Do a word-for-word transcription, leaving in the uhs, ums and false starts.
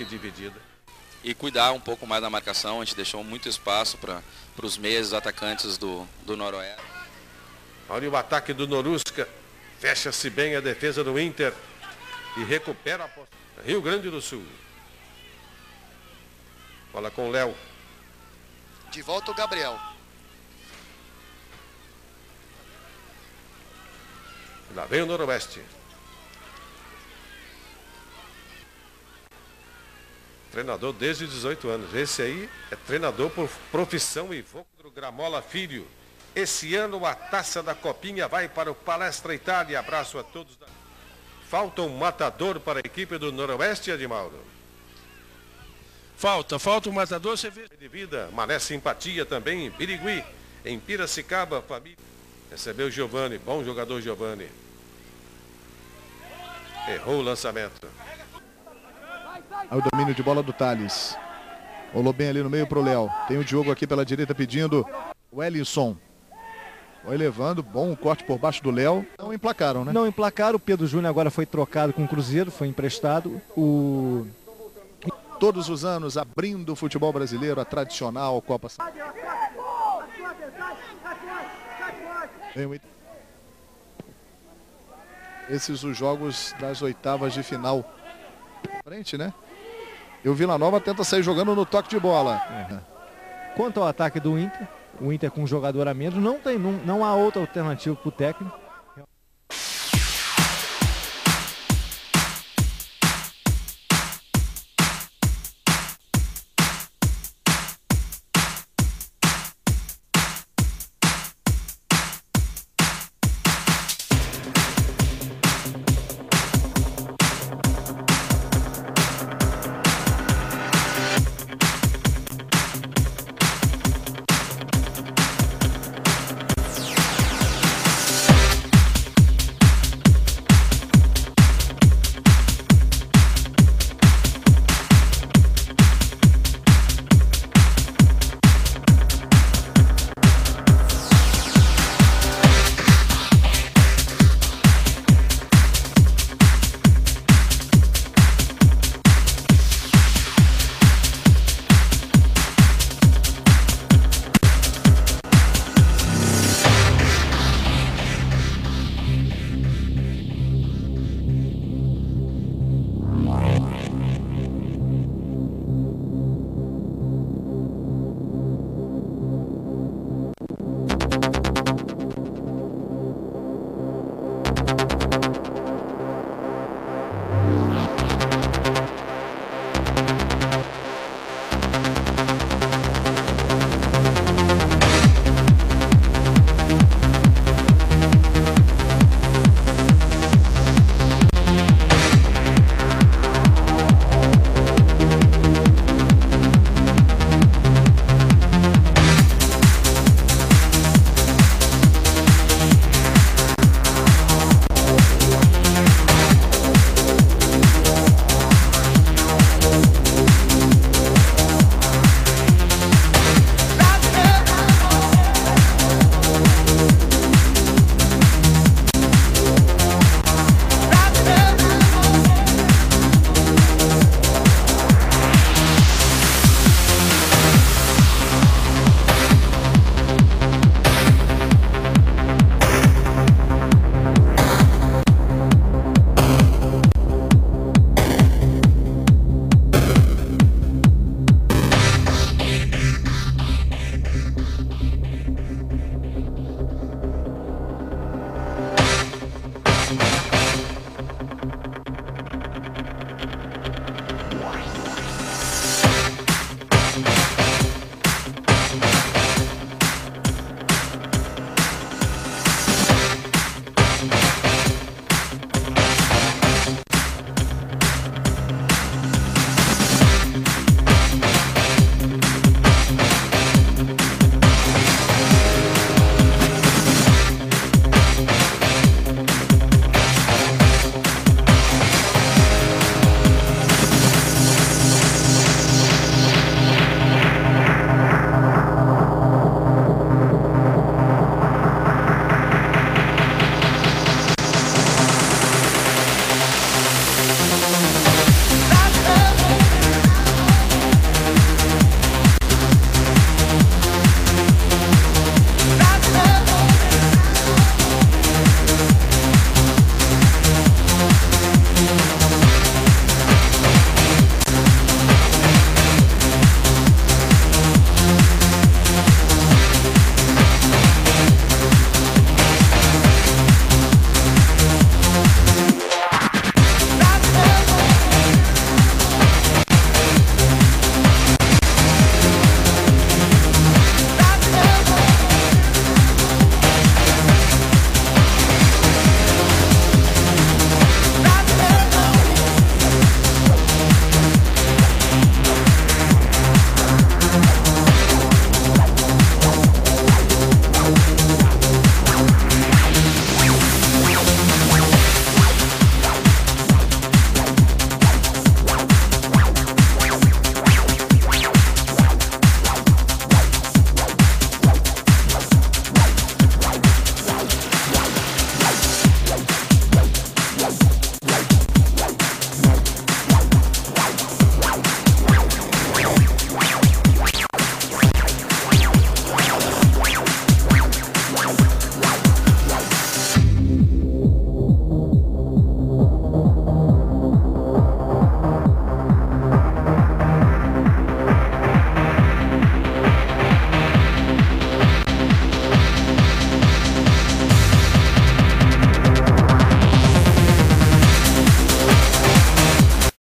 dividida. E cuidar um pouco mais da marcação, a gente deixou muito espaço para os meias atacantes do, do Noroeste. Olha o ataque do Norusca, fecha-se bem a defesa do Inter e recupera a posse. Rio Grande do Sul. Bola com o Léo. De volta o Gabriel. Lá vem o Noroeste. Treinador desde dezoito anos. Esse aí é treinador por profissão e Vocro Gramola Filho. Esse ano a taça da Copinha vai para o Palestra Itália. Abraço a todos. Falta um matador para a equipe do Noroeste, Edmauro. Falta, falta um matador, você vê. De vida, Mané Simpatia também em Birigui, em Piracicaba, família. Recebeu o Giovani, bom jogador Giovani. Errou o lançamento. Aí o domínio de bola do Thales. Rolou bem ali no meio pro Léo. Tem o Diogo aqui pela direita pedindo o Elinson. Foi levando, bom corte por baixo do Léo. Não emplacaram, né? Não emplacaram, o Pedro Júnior agora foi trocado com o Cruzeiro, foi emprestado. O... Todos os anos abrindo o futebol brasileiro, a tradicional Copa São Paulo. Esses os jogos das oitavas de final. Frente, né? E o Vila Nova tenta sair jogando no toque de bola. É. Quanto ao ataque do Inter, o Inter com um jogador a menos, não, tem, não, não há outra alternativa para o técnico.